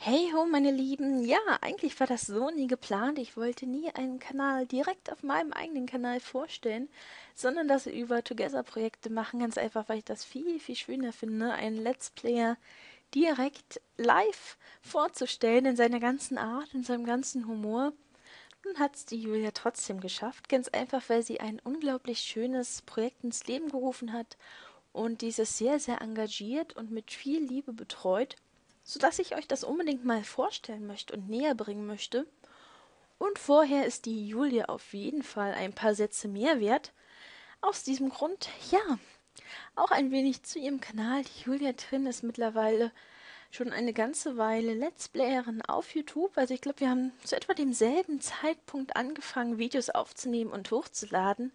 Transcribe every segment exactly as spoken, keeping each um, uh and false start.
Hey ho, meine Lieben. Ja, eigentlich war das so nie geplant. Ich wollte nie einen Kanal direkt auf meinem eigenen Kanal vorstellen, sondern das über Together-Projekte machen. Ganz einfach, weil ich das viel, viel schöner finde, einen Let's Player direkt live vorzustellen in seiner ganzen Art, in seinem ganzen Humor. Nun hat es die Julia trotzdem geschafft. Ganz einfach, weil sie ein unglaublich schönes Projekt ins Leben gerufen hat und dieses sehr, sehr engagiert und mit viel Liebe betreut, sodass ich euch das unbedingt mal vorstellen möchte und näher bringen möchte. Und vorher ist die Julia auf jeden Fall ein paar Sätze mehr wert. Aus diesem Grund, ja, auch ein wenig zu ihrem Kanal. Die Julia Trin ist mittlerweile schon eine ganze Weile Let's Playerin auf YouTube. Also ich glaube, wir haben zu etwa demselben Zeitpunkt angefangen, Videos aufzunehmen und hochzuladen.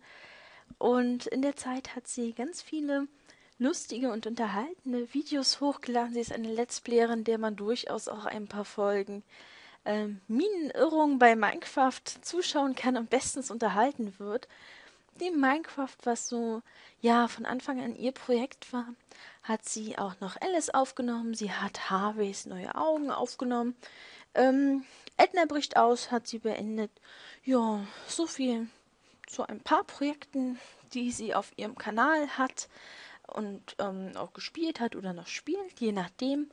Und in der Zeit hat sie ganz viele lustige und unterhaltende Videos hochgeladen. Sie ist eine Let's Playerin, der man durchaus auch ein paar Folgen ähm, Minenirrung bei Minecraft zuschauen kann und bestens unterhalten wird. Dem Minecraft, was so, ja, von Anfang an ihr Projekt war, hat sie auch noch Alice aufgenommen. Sie hat Harveys neue Augen aufgenommen. Ähm, Edna bricht aus, hat sie beendet. Ja, so viel zu ein paar Projekten, die sie auf ihrem Kanal hat und ähm, auch gespielt hat oder noch spielt, je nachdem.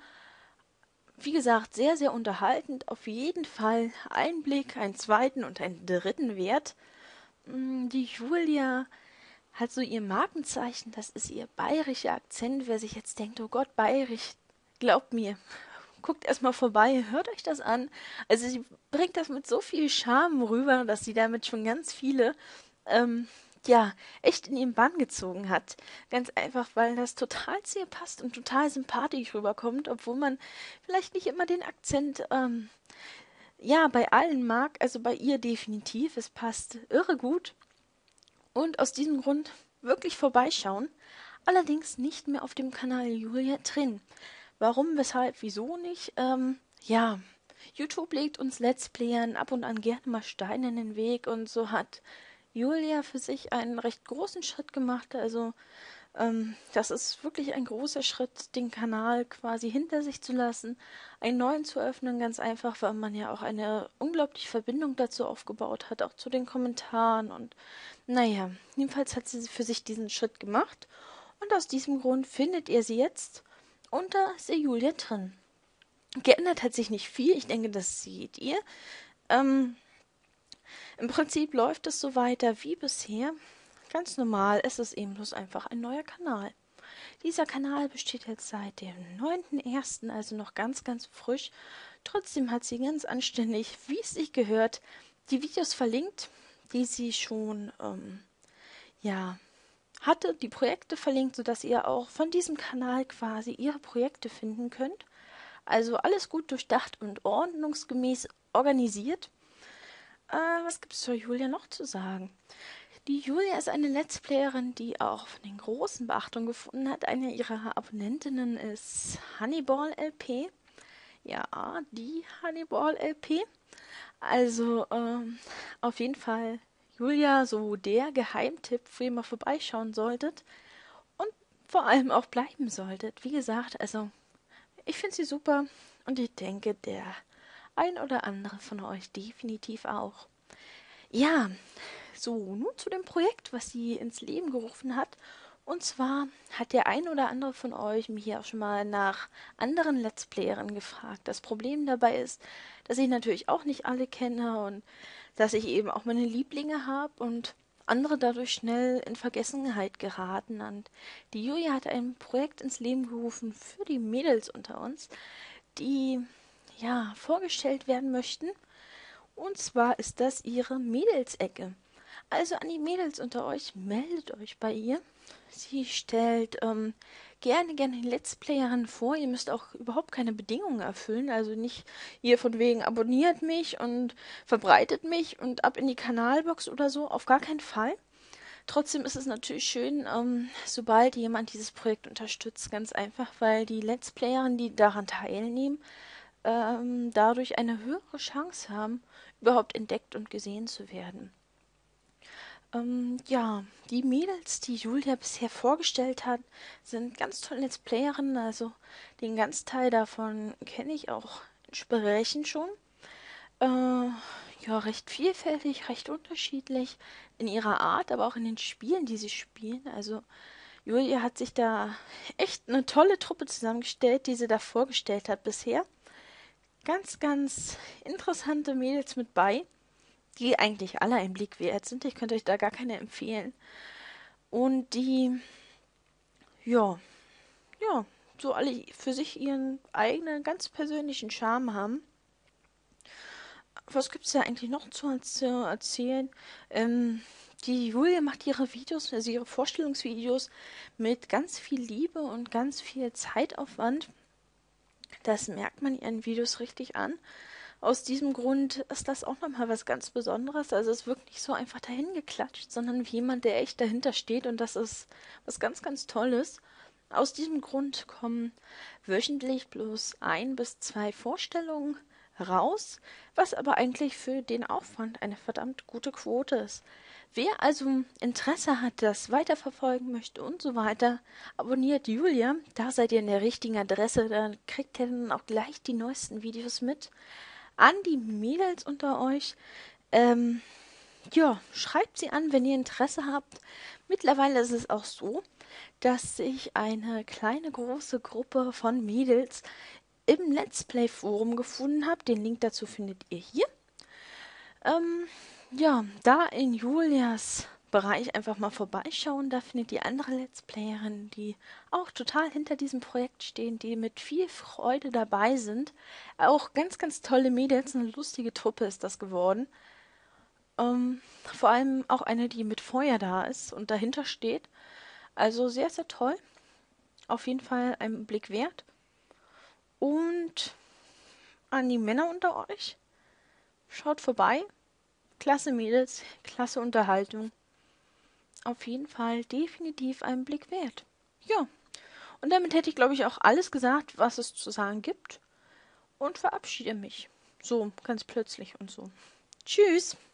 Wie gesagt, sehr, sehr unterhaltend. Auf jeden Fall Einblick, einen zweiten und einen dritten Wert. Mm, Die Julia hat so ihr Markenzeichen, das ist ihr bayerischer Akzent. Wer sich jetzt denkt, oh Gott, bayerisch, glaubt mir, guckt erstmal vorbei, hört euch das an. Also sie bringt das mit so viel Charme rüber, dass sie damit schon ganz viele ähm, ja, echt in ihren Bann gezogen hat. Ganz einfach, weil das total zu ihr passt und total sympathisch rüberkommt, obwohl man vielleicht nicht immer den Akzent, ähm, ja, bei allen mag, also bei ihr definitiv. Es passt irre gut und aus diesem Grund wirklich vorbeischauen. Allerdings nicht mehr auf dem Kanal Julia Trin. Warum, weshalb, wieso nicht? Ähm, ja, YouTube legt uns Let's Playern ab und an gerne mal Steine in den Weg und so hat Julia für sich einen recht großen Schritt gemacht. Also ähm, das ist wirklich ein großer Schritt, den Kanal quasi hinter sich zu lassen, einen neuen zu öffnen, ganz einfach, weil man ja auch eine unglaubliche Verbindung dazu aufgebaut hat, auch zu den Kommentaren und naja, jedenfalls hat sie für sich diesen Schritt gemacht und aus diesem Grund findet ihr sie jetzt unter der Julia drin. Geändert hat sich nicht viel, ich denke, das seht ihr. Ähm, Im Prinzip läuft es so weiter wie bisher. Ganz normal, es ist eben bloß einfach ein neuer Kanal. Dieser Kanal besteht jetzt seit dem neunten ersten, also noch ganz, ganz frisch. Trotzdem hat sie ganz anständig, wie es sich gehört, die Videos verlinkt, die sie schon, ähm, ja, hatte, die Projekte verlinkt, sodass ihr auch von diesem Kanal quasi ihre Projekte finden könnt. Also alles gut durchdacht und ordnungsgemäß organisiert. Äh, was gibt's zur Julia noch zu sagen? Die Julia ist eine Let's Playerin, die auch von den Großen Beachtung gefunden hat. Eine ihrer Abonnentinnen ist Honeyball L P. Ja, die Honeyball L P. Also ähm, auf jeden Fall Julia, so der Geheimtipp, wo ihr mal vorbeischauen solltet und vor allem auch bleiben solltet. Wie gesagt, also ich finde sie super und ich denke, der ein oder andere von euch definitiv auch. Ja, so, nun zu dem Projekt, was sie ins Leben gerufen hat. Und zwar hat der ein oder andere von euch mich hier auch schon mal nach anderen Let's Playern gefragt. Das Problem dabei ist, dass ich natürlich auch nicht alle kenne und dass ich eben auch meine Lieblinge habe und andere dadurch schnell in Vergessenheit geraten. Und die Julia hat ein Projekt ins Leben gerufen für die Mädels unter uns, die ja vorgestellt werden möchten. Und zwar ist das ihre Mädelsecke. Also an die Mädels unter euch, meldet euch bei ihr. Sie stellt ähm, gerne, gerne Let's Playerin vor. Ihr müsst auch überhaupt keine Bedingungen erfüllen. Also nicht ihr von wegen abonniert mich und verbreitet mich und ab in die Kanalbox oder so. Auf gar keinen Fall. Trotzdem ist es natürlich schön, ähm, sobald jemand dieses Projekt unterstützt. Ganz einfach, weil die Let's Playerinnen, die daran teilnehmen, ähm, dadurch eine höhere Chance haben, überhaupt entdeckt und gesehen zu werden. Ähm, ja, die Mädels, die Julia bisher vorgestellt hat, sind ganz tolle Let's Playerinnen. Also den ganzen Teil davon kenne ich auch sprechen schon. Äh, ja, recht vielfältig, recht unterschiedlich in ihrer Art, aber auch in den Spielen, die sie spielen. Also Julia hat sich da echt eine tolle Truppe zusammengestellt, die sie da vorgestellt hat bisher. Ganz, ganz interessante Mädels mit bei, die eigentlich alle einen Blick wert sind. Ich könnte euch da gar keine empfehlen. Und die, ja, ja, so alle für sich ihren eigenen, ganz persönlichen Charme haben. Was gibt's da eigentlich noch zu erzählen? Ähm, die Julia macht ihre Videos, also ihre Vorstellungsvideos mit ganz viel Liebe und ganz viel Zeitaufwand. Das merkt man ihren Videos richtig an. Aus diesem Grund ist das auch nochmal was ganz Besonderes. Also es wirkt nicht so einfach dahin geklatscht, sondern wie jemand, der echt dahinter steht. Und das ist was ganz, ganz Tolles. Aus diesem Grund kommen wöchentlich bloß ein bis zwei Vorstellungen raus, was aber eigentlich für den Aufwand eine verdammt gute Quote ist. Wer also Interesse hat, das weiterverfolgen möchte und so weiter, abonniert Julia. Da seid ihr in der richtigen Adresse. Dann kriegt ihr dann auch gleich die neuesten Videos mit. An die Mädels unter euch. Ähm, ja, schreibt sie an, wenn ihr Interesse habt. Mittlerweile ist es auch so, dass sich eine kleine, große Gruppe von Mädels im Let's Play Forum gefunden hat. Den Link dazu findet ihr hier. Ähm, ja, da in Julias Bereich einfach mal vorbeischauen. Da findet ihr andere Let's Playerinnen, die auch total hinter diesem Projekt stehen, die mit viel Freude dabei sind. Auch ganz, ganz tolle Mädels, eine lustige Truppe ist das geworden. Ähm, vor allem auch eine, die mit Feuer da ist und dahinter steht. Also sehr, sehr toll. Auf jeden Fall einen Blick wert. Und an die Männer unter euch, schaut vorbei. Klasse Mädels, klasse Unterhaltung. Auf jeden Fall definitiv einen Blick wert. Ja, und damit hätte ich, glaube ich, auch alles gesagt, was es zu sagen gibt. Und verabschiede mich. So, ganz plötzlich und so. Tschüss.